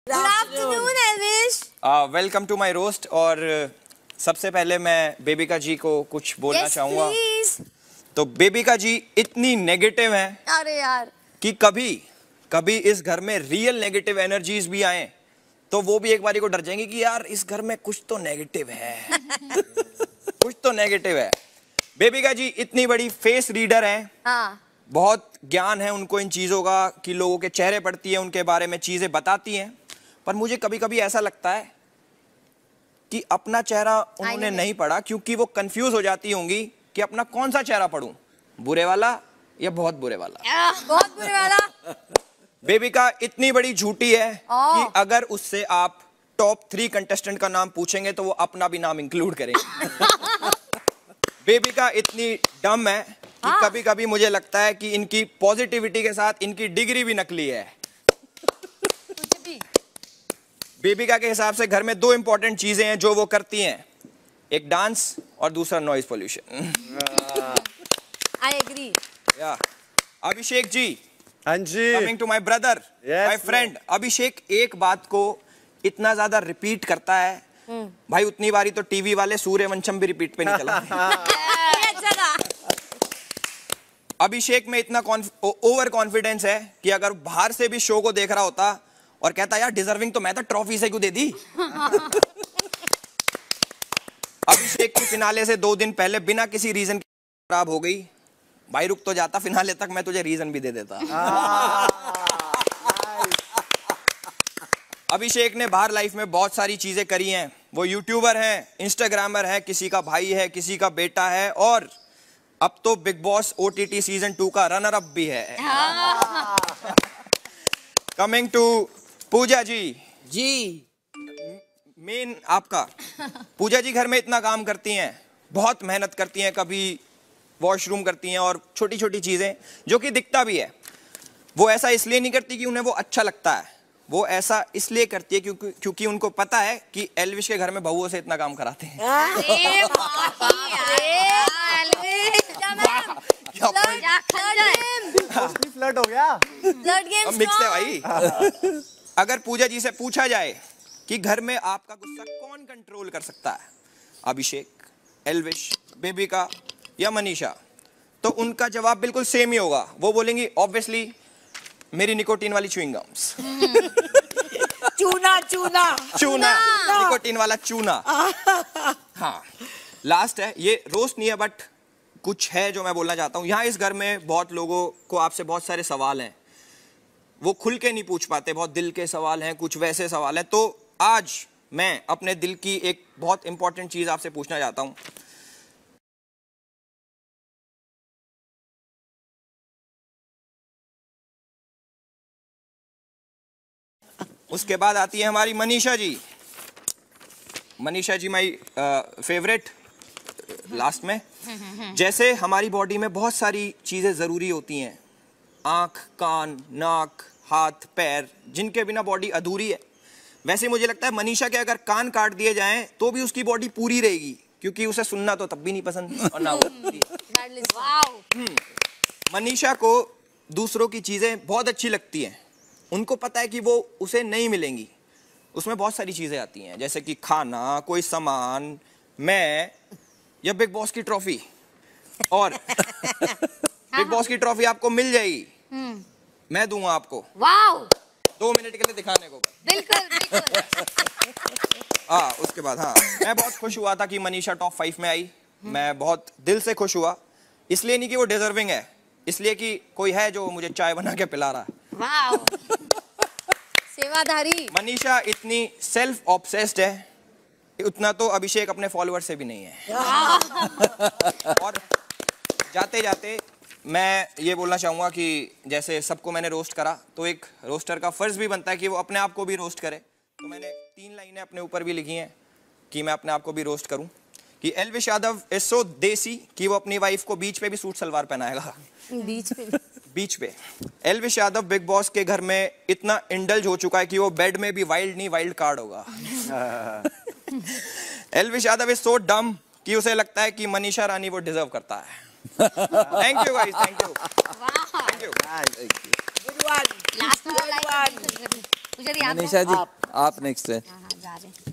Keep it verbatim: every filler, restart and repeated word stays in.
Good afternoon, Elvish. Welcome to my roast. और सबसे पहले मैं बेबिका जी को कुछ बोलना yes, चाहूंगा। please. तो बेबिका जी इतनी नेगेटिव हैं अरे यार कि कभी कभी इस घर में रियल नेगेटिव एनर्जीज भी आए तो वो भी एक बारी को डर जाएंगे कि यार इस घर में कुछ तो नेगेटिव है कुछ तो नेगेटिव है। बेबिका जी इतनी बड़ी फेस रीडर हैं। हाँ. बहुत ज्ञान है उनको इन चीजों का कि लोगों के चेहरे पढ़ती है, उनके बारे में चीजें बताती हैं। पर मुझे कभी कभी ऐसा लगता है कि अपना चेहरा उन्होंने नहीं पढ़ा, क्योंकि वो कंफ्यूज हो जाती होंगी कि अपना कौन सा चेहरा पढ़ूं, बुरे वाला या बहुत बुरे वाला। बहुत बुरे वाला। बेबिका इतनी बड़ी झूठी है कि अगर उससे आप टॉप थ्री कंटेस्टेंट का नाम पूछेंगे तो वो अपना भी नाम इंक्लूड करेंगे। बेबिका इतनी डम है कि हाँ। कभी कभी मुझे लगता है कि इनकी पॉजिटिविटी के साथ इनकी डिग्री भी नकली है। बेबिका के हिसाब से घर में दो इंपॉर्टेंट चीजें हैं जो वो करती हैं, एक डांस और दूसरा नॉइज पोल्यूशन। I agree. या अभिषेक जी, हाँ जी, coming to my brother, my friend Abhishek एक बात को इतना ज्यादा रिपीट करता है भाई, उतनी बारी तो टीवी वाले सूर्यवंशम भी रिपीट पे नहीं चला। अभिषेक में इतना ओवर कॉन्फिडेंस है कि अगर बाहर से भी शो को देख रहा होता और कहता यार डिजर्विंग तो मैं था, ट्रॉफी से क्यों दे दी। अभिषेक की फिनाले से दो दिन पहले बिना किसी रीजन के खराब हो गई, भाई रुक तो जाता फिनाले तक, मैं तुझे रीजन भी दे देता। अभिषेक ने बाहर लाइफ में बहुत सारी चीजें करी हैं। वो यूट्यूबर हैं, इंस्टाग्रामर है, किसी का भाई है, किसी का बेटा है, और अब तो Bigg Boss OTT season two का रनर अप भी है। कमिंग टू पूजा जी जी मेन आपका, पूजा जी घर में इतना काम करती हैं, बहुत मेहनत करती हैं, कभी वॉशरूम करती हैं और छोटी छोटी चीजें जो कि दिखता भी है। वो ऐसा इसलिए नहीं करती कि उन्हें वो अच्छा लगता है, वो ऐसा इसलिए करती है क्योंकि क्योंकि उनको पता है कि एल्विश के घर में बहुओं से इतना काम कराते हैं। फ्लर्ट हो गया, फ्लर्ट गेम मिक्स है भाई। अगर पूजा जी से पूछा जाए कि घर में आपका गुस्सा कौन कंट्रोल कर सकता है, अभिषेक, एल्विश, बेबिका या मनीषा, तो उनका जवाब बिल्कुल सेम ही होगा। वो बोलेंगी ऑब्वियसली मेरी निकोटीन वाली च्युइंग गम्स। चूना चूना चूना निकोटीन वाला चूना। हाँ, लास्ट है, ये रोस्ट नहीं है बट कुछ है जो मैं बोलना चाहता हूँ। यहाँ इस घर में बहुत लोगों को आपसे बहुत सारे सवाल हैं, वो खुल के नहीं पूछ पाते, बहुत दिल के सवाल हैं, कुछ वैसे सवाल हैं। तो आज मैं अपने दिल की एक बहुत इंपॉर्टेंट चीज आपसे पूछना चाहता हूँ। उसके बाद आती है हमारी Manisha ji. Manisha ji my favourite last में। जैसे हमारी बॉडी में बहुत सारी चीजें जरूरी होती हैं, आंख, कान, नाक, हाथ, पैर, जिनके बिना बॉडी अधूरी है, वैसे मुझे लगता है मनीषा के अगर कान काट दिए जाएं तो भी उसकी बॉडी पूरी रहेगी, क्योंकि उसे सुनना तो तब भी नहीं पसंद और ना वो। मनीषा को दूसरों की चीजें बहुत अच्छी लगती हैं, उनको पता है कि वो उसे नहीं मिलेंगी। उसमें बहुत सारी चीजें आती हैं, जैसे कि खाना, कोई सामान, मैं, या बिग बॉस की ट्रॉफी। और बिग बॉस की ट्रॉफी आपको मिल जाएगी, मैं दूंगा आपको। वाओ, दो मिनट के लिए दिखाने को। बिल्कुल बिल्कुल। हाँ, उसके बाद हाँ, मैं बहुत खुश हुआ था कि मनीषा टॉप फाइव में आई। मैं बहुत दिल से खुश हुआ, इसलिए नहीं कि वो डिजर्विंग है, इसलिए कि कोई है जो मुझे चाय बना के पिला रहा है। वाओ, सेवाधारी। मनीषा इतनी सेल्फ ऑब्सेस्ड है, उतना तो अभिषेक अपने फॉलोअर से भी नहीं है। और जाते जाते मैं ये बोलना चाहूंगा कि जैसे सबको मैंने रोस्ट करा, तो एक रोस्टर का फर्ज भी बनता है कि वो अपने आप को भी रोस्ट करे। तो मैंने तीन लाइनें अपने ऊपर भी लिखी हैं कि मैं अपने आप को भी रोस्ट करूं, कि एल्विश यादव इज सो देसी कि वो अपनी वाइफ को बीच पे भी सूट सलवार पहनाएगा। बीच पे बीच पे एल्विश यादव बिग बॉस के घर में इतना इंडल्ज हो चुका है कि वो बेड में भी वाइल्ड नहीं वाइल्ड कार्ड होगा। एल्विश यादव इज सो डम कि उसे लगता है कि मनीषा रानी वो डिजर्व करता है। Thank you guys, thank you, thank you, good one. Last वाला लाइन मुझे याद है। मनीषा जी आप नेक्स्ट है। हाँ हाँ जा रहे हैं।